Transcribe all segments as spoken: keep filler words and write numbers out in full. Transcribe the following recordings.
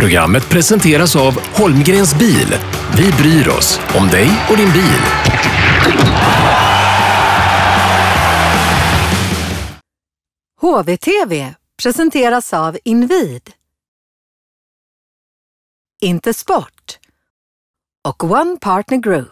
Programmet presenteras av Holmgrens bil. Vi bryr oss om dig och din bil. H V T V presenteras av Invid, Inte Sport och One Partner Group.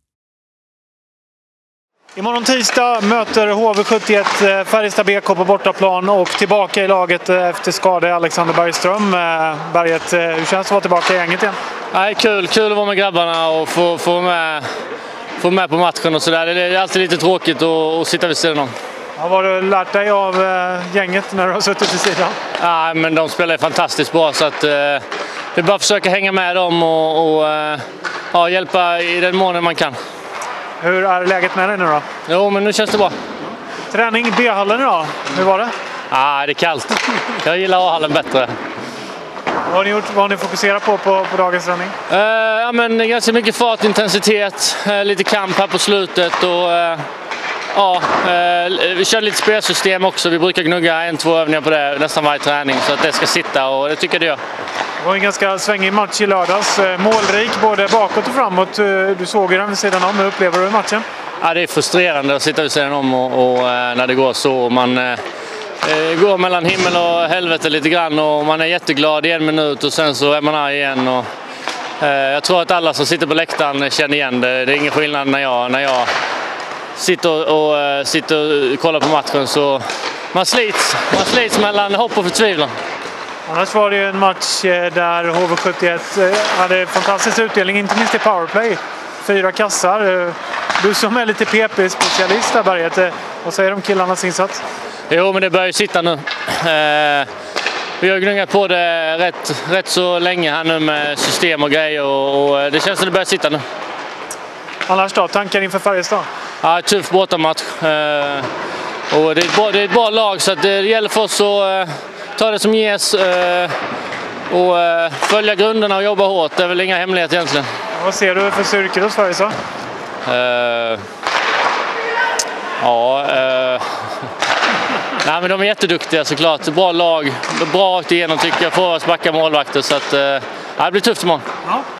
Imorgon tisdag möter H V sjuttioett Färjestad B K på bortaplan och tillbaka i laget efter skada Alexander Bergström. Berget, hur känns det att vara tillbaka i gänget igen? Nej, kul, kul att vara med grabbarna och få, få, med, få med på matchen och sådär. Det är alltid lite tråkigt att, att sitta vid sidan om. Ja, vad har du lärt dig av gänget när du har suttit vid sidan? Ja, men de spelar fantastiskt bra så att eh, det är bara att försöka hänga med dem och, och eh, ja, hjälpa i den mån man kan. Hur är läget med dig nu då? Jo, men nu känns det bra. Träning i B-hallen idag, hur var det? Ja, det är kallt. Jag gillar A-hallen bättre. Vad har ni gjort? Vad har ni fokuserat på på, på dagens träning? Uh, ja, men ganska mycket fart, intensitet, uh, lite kamp här på slutet och uh, ja, uh, vi kör lite spelsystem också. Vi brukar gnugga en, två övningar på det nästan varje träning så att det ska sitta och det tycker jag det gör. Det var en ganska svängig match i lördags. Målrik både bakåt och framåt. Du såg ju den vid sidan om. Hur upplever du matchen? Ja, det är frustrerande att sitta vid sidan om och, och när det går så. Man eh, går mellan himmel och helvete lite grann och man är jätteglad i en minut och sen så är man arg igen. Och, eh, jag tror att alla som sitter på läktaren känner igen det. Det är ingen skillnad när jag, när jag sitter, och, och, sitter och kollar på matchen. Så man slits, man slits mellan hopp och förtvivlan. Annars var det ju en match där H V sjuttioett hade fantastisk utdelning, inte minst i powerplay. Fyra kassar. Du som är lite P P-specialist där, Berget, vad säger du om killarnas insats? Jo, men det börjar ju sitta nu. Eh, vi har gnuggat på det rätt, rätt så länge här nu med system och grejer och, och det känns som det börjar sitta nu. Annars då, tankar inför Färjestad? Ja, tuff bortamatch. Eh, och det är, ett bra, det är ett bra lag så att det gäller för oss att eh, ta det som ges eh, och eh, följa grunderna och jobba hårt. Det är väl inga hemligheter egentligen. Vad ser du för styrkor hos Färjestad? Uh, ja, uh, nej, men de är jätteduktiga såklart. Bra lag, bra åkt igenom tycker jag. Forwards, backa, målvakter. Så att, uh, det blir tufft imorgon. Ja,